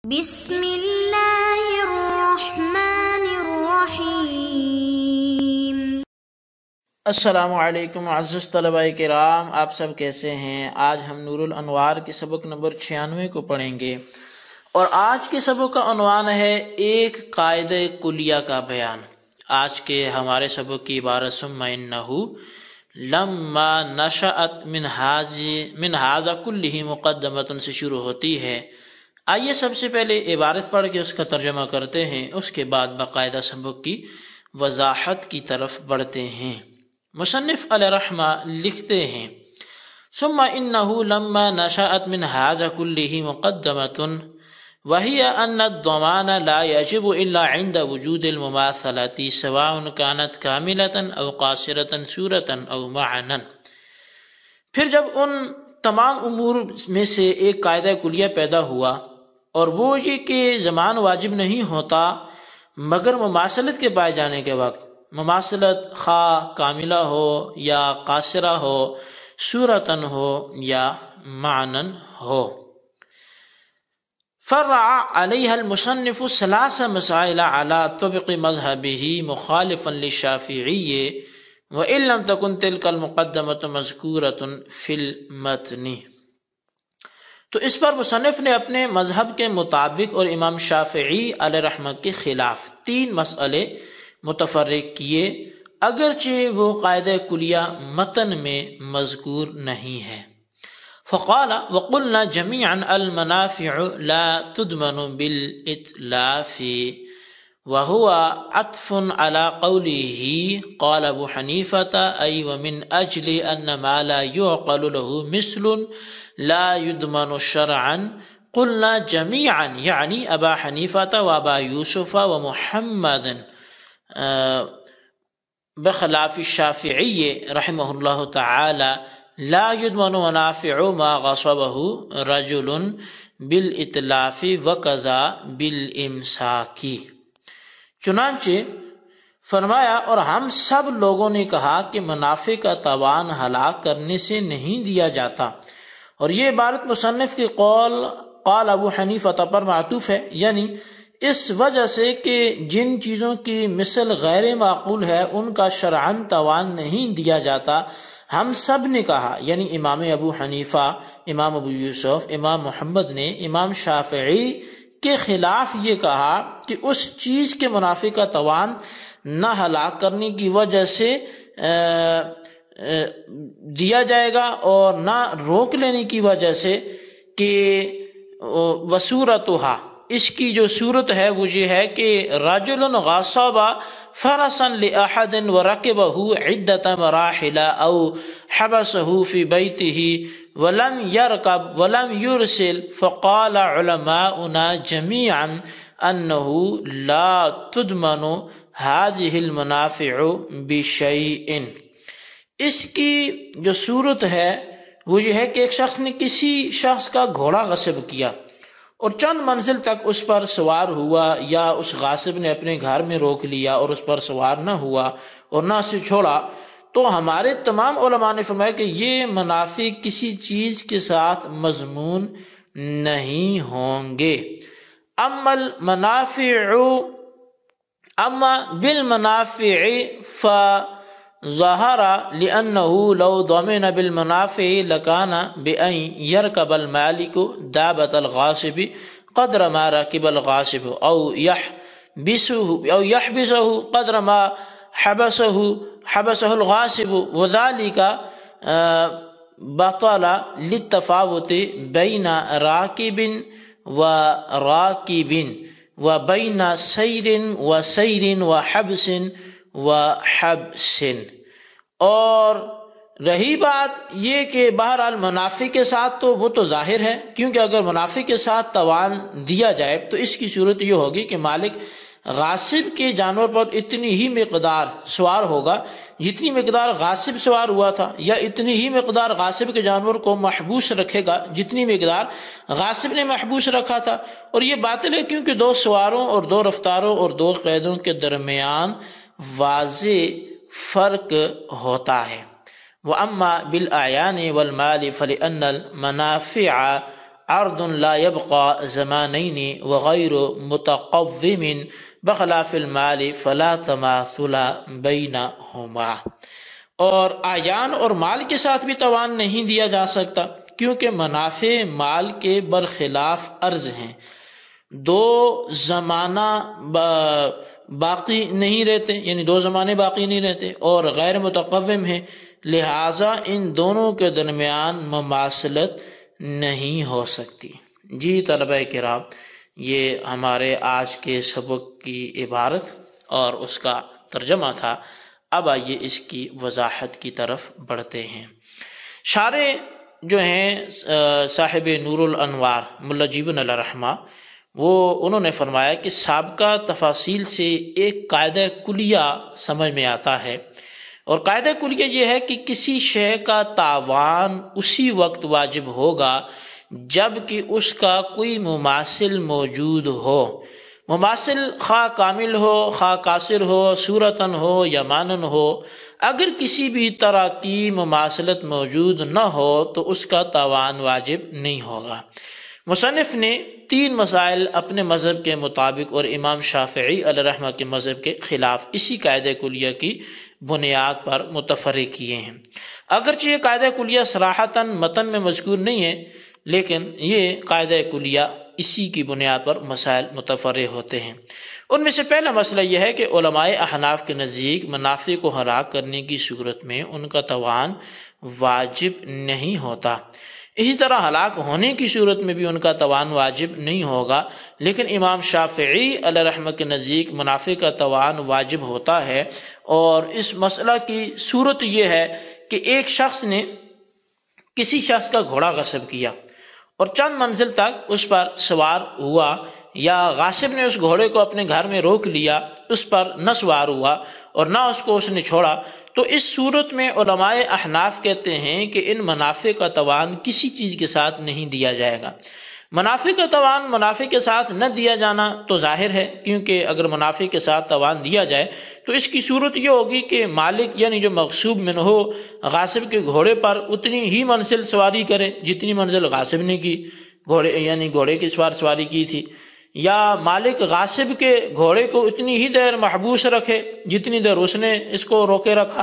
بسم اللہ الرحمن الرحیم۔ السلام علیکم معزز طلباء کرام، آپ سب کیسے ہیں؟ آج ہم نور الانوار کے سبق نمبر 96 کو پڑھیں گے، اور آج کے سبق کا عنوان ہے ایک قاعدہ کلیہ کا بیان۔ آج کے ہمارے سبق کی عبارت ثم انہ لما نشأت من ھذا کلہ مقدمۃ سے شروع ہوتی ہے۔ آئیے سب سے پہلے عبارت پڑھ کے اس کا ترجمہ کرتے ہیں، اس کے بعد باقاعدہ سبق کی وضاحت کی طرف بڑھتے ہیں۔ مصنف علیہ رحمہ لکھتے ہیں ثم انہ لما نشأت من ھذا کلہ مقدمۃ وہی ان الضمان لا یجب الا عند وجود المماثلۃ سواء كانت کاملۃ او قاصرۃ صورۃ او معنی۔ پھر جب ان تمام امور میں سے ایک قاعدہ کلیہ پیدا ہوا، اور وہ یہ کہ زمان واجب نہیں ہوتا مگر مماثلت کے پائے جانے کے وقت، مماثلت خواہ کاملہ ہو یا قاصرہ ہو، صورتن ہو یا معنن ہو۔ فرع علیہ المصنف ثلاث مسائل على طبق مذهبه مخالفا للشافعی وان لم تكن تلك المقدمة مذکورة في المتن۔ تو اس پر مصنف نے اپنے مذہب کے مطابق اور امام شافعی علیہ رحمہ کے خلاف 3 مسئلے متفرق کیے، اگرچہ وہ قاعدہ کلیہ متن میں مذکور نہیں ہے۔ فقال وقلنا جميعا المنافع لا تضمن بالاتلاف وهو عطف على قوله قال ابو حنیفة اي ومن اجل ان ما لا يعقل له مثل لا يضمن شرعا قلنا جميعا يعني ابا حنیفة وابا یوسف ومحمد بخلاف الشافعی رحمہ اللہ تعالی لا يضمن منافع ما غصبه رجل بالاتلاف وكذا بالامساک۔ چنانچہ فرمایا اور ہم سب لوگوں نے کہا کہ منافع کا تاوان ہلاک کرنے سے نہیں دیا جاتا، اور یہ عبارت مصنف کی قول قال ابو حنیفہ پر معطوف ہے، یعنی اس وجہ سے کہ جن چیزوں کی مثل غیر معقول ہے ان کا شرعاً تاوان نہیں دیا جاتا، ہم سب نے کہا، یعنی امام ابو حنیفہ، امام ابو یوسف، امام محمد نے امام شافعی کے خلاف یہ کہا کہ اس چیز کے منافع کا توان نہ ہلاک کرنے کی وجہ سے دیا جائے گا اور نہ روک لینے کی وجہ سے، کہ وصورتھا اس کی جو صورت ہے وہ یہ ہے کہ رجل غصب فرسا لأحد وركبه عدة مراحل او حبسه في بيته ولم يركب ولم يرسل، فقال علماؤنا جميعا انه لا تضمن هذه المنافع بشيء۔ اس کی جو صورت ہے وہ یہ ہے کہ ایک شخص نے کسی شخص کا گھوڑا غصب کیا اور چند منزل تک اس پر سوار ہوا، یا اس غاصب نے اپنے گھر میں روک لیا اور اس پر سوار نہ ہوا اور نہ اسے چھوڑا، تو ہمارے تمام علماء نے فرمایا کہ یہ منافع کسی چیز کے ساتھ مضمون نہیں ہوں گے۔ اما بالمنافع فظہر لأنه لو ضمن بالمنافع لكان بأن يركب المالك دابة الغاصب قدر ما ركب الغاصب أو يحبسه قدر ما حبسه الغاصب، وذلك بطل للتفاوت بين راكب وراكب وبين سير وسير وحبس وحبس۔ اور رہی بات یہ کہ بہرحال منافع کے ساتھ تو وہ تو ظاہر ہے، کیونکہ اگر منافع کے ساتھ توان دیا جائے تو اس کی صورت یہ ہوگی کہ مالک غاصب کے جانور پر اتنی ہی مقدار سوار ہوگا جتنی مقدار غاصب سوار ہوا تھا، یا اتنی ہی مقدار غاصب کے جانور کو محبوس رکھے گا جتنی مقدار غاصب نے محبوس رکھا تھا۔ اور یہ باطل ہے کیونکہ 2 سواروں اور 2 رفتاروں اور 2 قیدوں کے درمیان واضح فرق ہوتا ہے۔ وَأَمَّا بِالْأَعْيَانِ وَالْمَالِ فَلِأَنَّ الْمَنَافِعَ عرض لا يبقى زمانين وغير متقوم بخلاف المال فلا تماثل بينهما۔ اور اعیان اور مال کے ساتھ بھی توان نہیں دیا جا سکتا، کیونکہ منافع مال کے برخلاف عرض ہیں۔ دو زمانہ باقی نہیں رہتے، یعنی دو زمانے باقی نہیں رہتے، اور غیر متقوم ہیں، لہٰذا ان دونوں کے درمیان مماثلت نہیں ہو سکتی۔ جی طلبہ کرام، یہ ہمارے آج کے سبق کی عبارت اور اس کا ترجمہ تھا۔ اب آئیے اس کی وضاحت کی طرف بڑھتے ہیں۔ شارح جو ہیں صاحب نور الانوار ملا جیبن علیہ رحمہ، انہوں نے فرمایا کہ سابقہ تفاصیل سے ایک قاعدہ کلیہ سمجھ میں آتا ہے، اور قاعدہ کلیہ یہ ہے کہ کسی شے کا تاوان اسی وقت واجب ہوگا جب کہ اس کا کوئی مماثل موجود ہو۔ مماثل خواہ کامل ہو، خواہ قاصر ہو، صورتاً ہو یا مانن ہو، اگر کسی بھی طرح کی مماثلت موجود نہ ہو تو اس کا تاوان واجب نہیں ہوگا۔ مصنف نے 3 مسائل اپنے مذہب کے مطابق اور امام شافعی علیہ رحمہ کے مذہب کے خلاف اسی قاعدہ کلیہ کی بنیاد پر متفرق کیے ہیں۔ اگرچہ یہ قاعدہ کلیہ صراحتاً متن میں مذکور نہیں ہے، لیکن یہ قاعدہ کلیہ اسی کی بنیاد پر مسائل متفرق ہوتے ہیں۔ ان میں سے پہلا مسئلہ یہ ہے کہ علماء احناف کے نزدیک منافع کو ہلاک کرنے کی صورت میں ان کا توان واجب نہیں ہوتا، اسی طرح ہلاک ہونے کی صورت میں بھی ان کا توان واجب نہیں ہوگا، لیکن امام شافعی علیہ رحمہ کے نزدیک منافع کا توان واجب ہوتا ہے۔ اور اس مسئلہ کی صورت یہ ہے کہ ایک شخص نے کسی شخص کا گھوڑا غصب کیا اور چند منزل تک اس پر سوار ہوا، یا غاصب نے اس گھوڑے کو اپنے گھر میں روک لیا، اس پر نہ سوار ہوا اور نہ اس کو اس نے چھوڑا، تو اس صورت میں علماء احناف کہتے ہیں کہ ان منافع کا توان کسی چیز کے ساتھ نہیں دیا جائے گا۔ منافع کا توان منافع کے ساتھ نہ دیا جانا تو ظاہر ہے، کیونکہ اگر منافع کے ساتھ توان دیا جائے تو اس کی صورت یہ ہوگی کہ مالک یعنی جو مغصوب منہ ہو غاصب کے گھوڑے پر اتنی ہی منزل سواری کرے جتنی منزل غاصب نے کی، گھوڑے کی سواری کی تھی، یا مالک غاصب کے گھوڑے کو اتنی ہی دیر محبوس رکھے جتنی دیر اس نے اس کو روکے رکھا،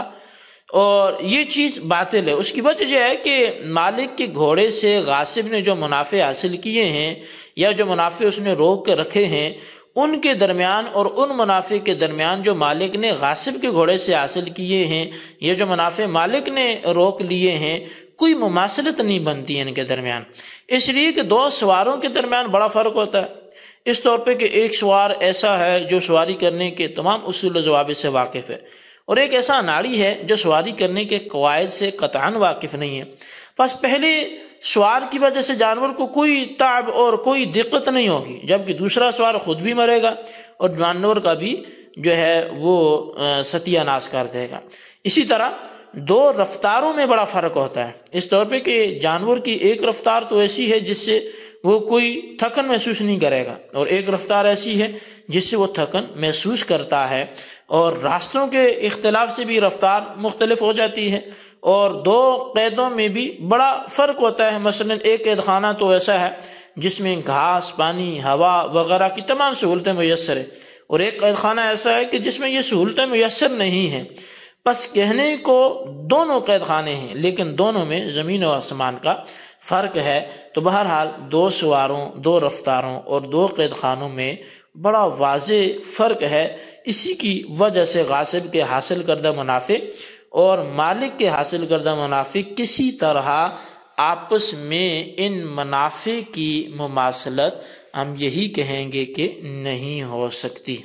اور یہ چیز باطل ہے۔ اس کی وجہ یہ ہے کہ مالک کے گھوڑے سے غاصب نے جو منافع حاصل کیے ہیں یا جو منافع اس نے روک کے رکھے ہیں، ان کے درمیان اور ان منافع کے درمیان جو مالک نے غاصب کے گھوڑے سے حاصل کیے ہیں یا جو منافع مالک نے روک لیے ہیں، کوئی مماثلت نہیں بنتی ان کے درمیان، اس لیے کہ دو سواروں کے درمیان بڑا فرق ہوتا ہے۔ اس طور پہ کہ ایک سوار ایسا ہے جو سواری کرنے کے تمام اصول و ضوابط سے واقف ہے، اور ایک ایسا ناڑی ہے جو سواری کرنے کے قواعد سے قطعاً واقف نہیں ہے۔ بس پہلے سوار کی وجہ سے جانور کو کوئی تعب اور کوئی دقت نہیں ہوگی، جبکہ دوسرا سوار خود بھی مرے گا اور جانور کا بھی جو ہے وہ ستیہ ناش کر دے گا۔ اسی طرح دو رفتاروں میں بڑا فرق ہوتا ہے، اس طور پہ کہ جانور کی ایک رفتار تو ایسی ہے جس سے وہ کوئی تھکن محسوس نہیں کرے گا، اور ایک رفتار ایسی ہے جس سے وہ تھکن محسوس کرتا ہے، اور راستوں کے اختلاف سے بھی رفتار مختلف ہو جاتی ہے، اور دو قیدوں میں بھی بڑا فرق ہوتا ہے۔ مثلا ایک قید خانہ تو ایسا ہے جس میں گھاس، پانی، ہوا وغیرہ کی تمام سہولتیں میسر ہیں، اور ایک قید خانہ ایسا ہے کہ جس میں یہ سہولتیں میسر نہیں ہیں۔ بس کہنے کو دونوں قید خانے ہیں، لیکن دونوں میں زمین و آسمان کا فرق ہے۔ تو بہرحال دو سواروں، دو رفتاروں اور دو قید خانوں میں بڑا واضح فرق ہے۔ اسی کی وجہ سے غاصب کے حاصل کردہ منافع اور مالک کے حاصل کردہ منافع کسی طرح آپس میں ان منافع کی مماثلت ہم یہی کہیں گے کہ نہیں ہو سکتی۔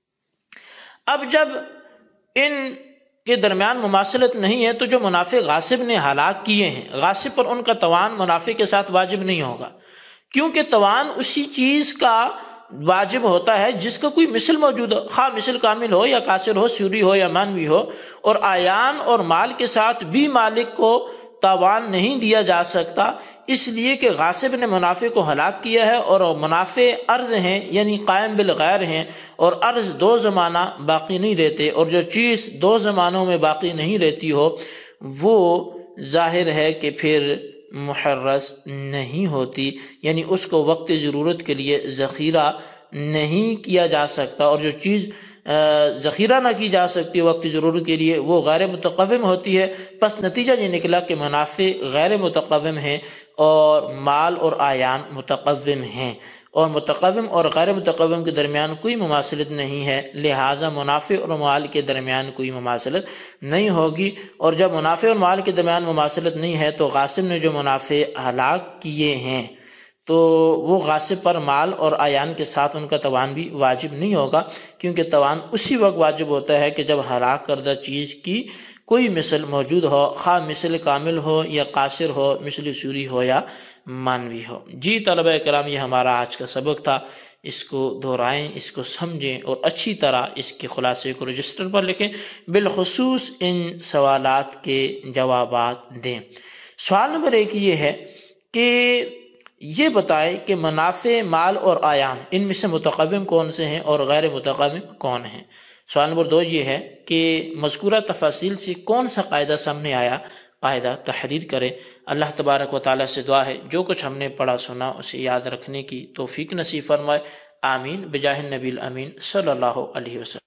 اب جب ان کے درمیان مماثلت نہیں ہے تو جو منافع غاصب نے ہلاک کیے ہیں، غاصب پر ان کا توان منافع کے ساتھ واجب نہیں ہوگا، کیونکہ توان اسی چیز کا واجب ہوتا ہے جس کا کوئی مثل موجود ہو، خواہ مثل کامل ہو یا قاصر ہو، سوری ہو یا مانوی ہو، اور آیان اور مال کے ساتھ بھی مالک کو تاوان نہیں دیا جا سکتا، اس لیے کہ غاصب نے منافع کو ہلاک کیا ہے، اور منافع عرض ہیں یعنی قائم بالغیر ہیں، اور عرض دو زمانہ باقی نہیں رہتے، اور جو چیز دو زمانوں میں باقی نہیں رہتی ہو وہ ظاہر ہے کہ پھر محرز نہیں ہوتی، یعنی اس کو وقت ضرورت کے لیے ذخیرہ نہیں کیا جا سکتا، اور جو چیز ذخیرہ نہ کی جا سکتی وقت ضرورت کے لیے وہ غیر متقوم ہوتی ہے۔ پس نتیجہ یہ نکلا کہ منافع غیر متقوم ہیں اور مال اور اعیان متقوم ہیں، اور متقوم اور غیر متقوم کے درمیان کوئی مماثلت نہیں ہے، لہٰذا منافع اور مال کے درمیان کوئی مماثلت نہیں ہوگی۔ اور جب منافع اور مال کے درمیان مماثلت نہیں ہے تو غاصب نے جو منافع ہلاک کیے ہیں تو وہ غاصب پر مال اور اعیان کے ساتھ ان کا توان بھی واجب نہیں ہوگا، کیونکہ توان اسی وقت واجب ہوتا ہے کہ جب ہلاک کردہ چیز کی کوئی مثل موجود ہو، خواہ مثل کامل ہو یا قاصر ہو، مثل سوری ہو یا مانوی ہو۔ جی طلبہ کرام، یہ ہمارا آج کا سبق تھا، اس کو دہرائیں، اس کو سمجھیں اور اچھی طرح اس کے خلاصے کو رجسٹر پر لکھیں، بالخصوص ان سوالات کے جوابات دیں۔ سوال نمبر 1 یہ ہے کہ یہ بتائیں کہ منافع، مال اور اعیان ان میں سے متقوم کون سے ہیں اور غیر متقوم کون ہیں۔ سوال نمبر 2 یہ ہے کہ مذکورہ تفاصیل سے کون سا قاعدہ سامنے آیا، قاعدہ تحریر کریں۔ اللہ تبارک و تعالیٰ سے دعا ہے جو کچھ ہم نے پڑھا سنا اسے یاد رکھنے کی توفیق نصیب فرمائے، آمین بجاہ النبی الامین صلی اللہ علیہ وسلم۔